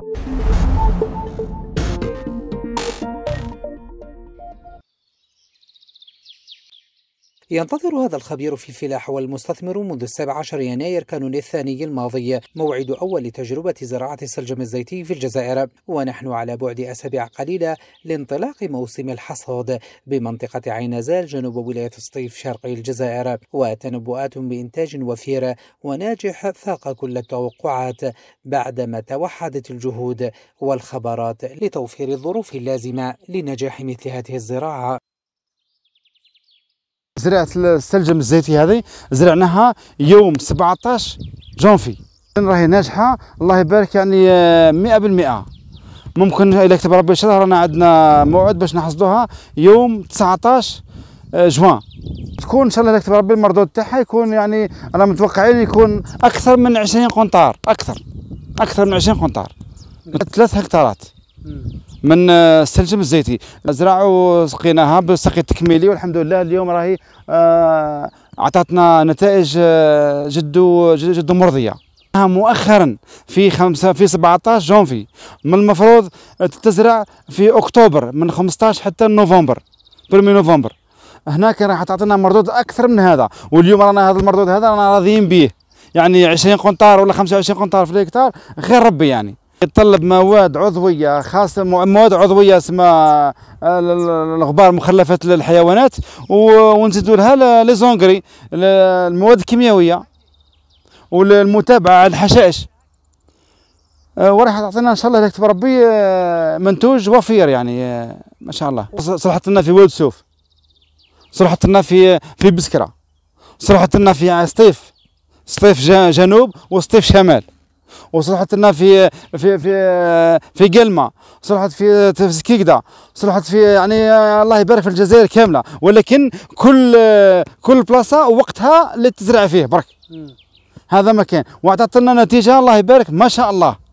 ينتظر هذا الخبير في الفلاحة والمستثمر منذ 17 يناير كانون الثاني الماضي موعد أول تجربة زراعة سلجم الزيتي في الجزائر، ونحن على بعد أسابيع قليلة لانطلاق موسم الحصاد بمنطقة عين زال جنوب ولاية سطيف شرقي الجزائر، وتنبؤات بإنتاج وفير وناجح فاق كل التوقعات بعدما توحدت الجهود والخبرات لتوفير الظروف اللازمة لنجاح مثل هذه الزراعة. زراعة السلجم الزيتي هذه زرعناها يوم 17 جونفي، راهي ناجحة الله يبارك، يعني 100%. ممكن إذا كتب ربي إن شاء الله رانا عندنا موعد باش نحصدوها يوم 19 جوان، تكون إن شاء الله إذا كتب ربي المردود تاعها يكون، يعني أنا متوقعين يكون أكثر من 20 قنطار، أكثر من 20 قنطار، 3 هكتارات من السلجم الزيتي. زراعة سقيناها بالسقي التكميلي والحمد لله اليوم راهي عطاتنا نتائج جد مرضية. مؤخرا في 17 جونفي، من المفروض تزرع في اكتوبر من 15 حتى نوفمبر، 1 نوفمبر. هناك راح تعطينا مردود اكثر من هذا، واليوم رانا هذا المردود هذا رانا راضيين به، يعني 20 قنطار ولا 25 قنطار في الهكتار خير ربي. يعني يتطلب مواد عضويه خاصه، مواد عضويه اسمها الغبار مخلفات للحيوانات، ونزيدوا لها لي زونغري المواد الكيميائيه والمتابعه على الحشائش، وراح تعطينا ان شاء الله يكتب ربي منتوج وفير، يعني ما شاء الله. صلحت لنا في ولد سوف، صلحت لنا في بسكره، صلحت لنا في سطيف جنوب وسطيف شمال، وصلحت لنا في قلمة، صلحت في سكيكدا، صلحت في، يعني الله يبارك في الجزائر كاملة، ولكن كل بلاصة وقتها اللي تزرع فيه برك. هذا مكان، واعطت لنا نتيجة الله يبارك ما شاء الله.